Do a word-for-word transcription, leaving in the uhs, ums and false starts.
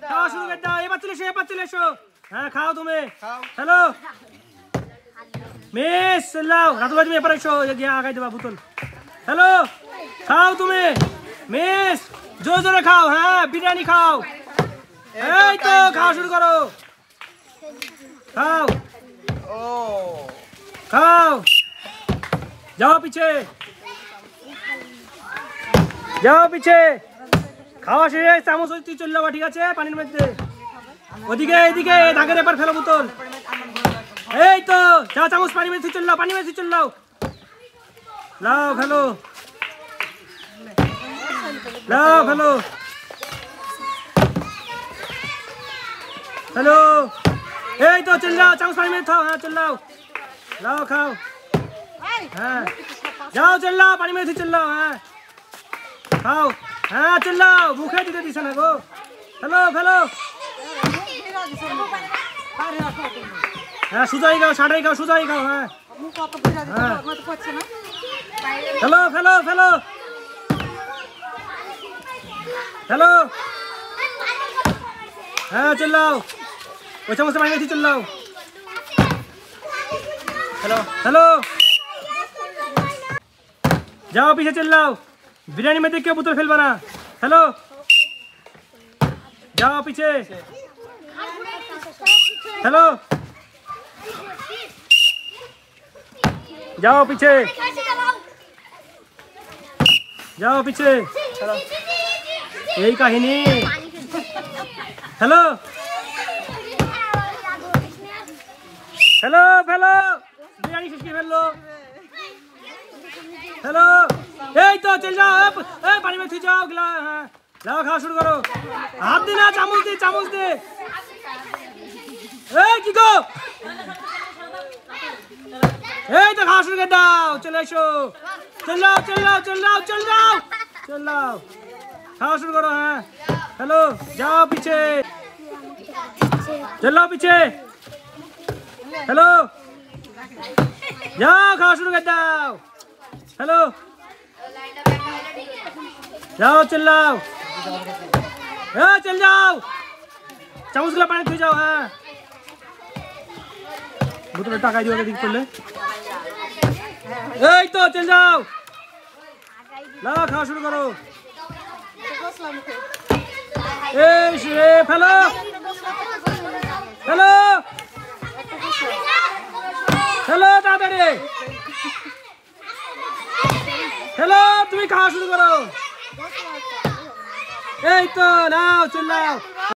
খাওয়া শুরু করে দাও। এবার চলে এসো, এবার চলে এসো। হ্যাঁ খাও তুমি। Hello miss চিল্লাও। রাতুল ভাই তুমি এবার এসো, গিয়ে আগাই দেবা বোতল। হ্যালো খাও তুমি মিস, জোরে জোরে খাও। হ্যাঁ বিরিয়ানি খাও। এই তো খাওয়া শুরু করো। খাও খাও, যাও পিছে, যাও পিছে। খাওয়া শেষে চামচ তুই চলে যাবা, ঠিক আছে? পানির মধ্যে ওদিকে এদিকে দাগের এবার ফেলো বোতল। এই তো যাও, চামচ পানির মধ্যে চলে যাও, পানির মধ্যে চলে যাও। লাও ফেলো, লাও ফেলো। হ্যালো এই তো চল যাও, চামচ পানি মধ্যে খাও। হ্যাঁ চল যাও, লাও খাও। হ্যাঁ যাও চল যাও, পানি মধ্যে চল যাও। হ্যাঁ খাও। হ্যাঁ চল যাও, মুখে দিতে দিছে না গো। হ্যালো ফেলো। হ্যাঁ সুজাই খাও, সাটাই খাও, সুজাই খাও। হ্যাঁ হ্যালো ফেলো ফেলো। হ্যালো হ্যাঁ চল যাও, ওই চামচ পানি মধ্যে চল যাও। হ্যালো হ্যালো যাও পিছে চল যাও, বিরিয়ানি মধ্যে কেউ বোতল ফেলবা না। হ্যালো যাও পিছে। হ্যালো যাও পিছে, যাও পিছে। এই কাহিনী। হ্যালো হ্যালো ফেলো, বিরিয়ানি শেষ করে ফেললো। হ্যালো এই তো চল যাও, এই পানি में যাও। হ্যাঁ লাও খাওয়া শুরু করো। হাত দি না, চামচ দে, চামচ দে। এই কি গো, এই তো খাওয়া শুরু করে দাও। চলে এসো, চল যাও চল যাও চল যাও চল যাও চল যাও, খাওয়া শুরু করো। হ্যাঁ হ্যালো যাও পিছে, চল যাও পিছে। হ্যালো যাও খাওয়া শুরু করে দাও। হ্যালো যাও চল যাও, হ্যাঁ চল যাও, চামচগুলো পানি ধুয়ে যাও। হ্যাঁ বোতলে টাকা দিও দিক করলে। এই তো চল যাও, লাও খাওয়া শুরু করো। এই রে ফেলো, হ্যালো হ্যালো তাড়াতাড়ি। হ্যালো তুমি খাওয়া শুরু করো। এই তো নাও চল যাও।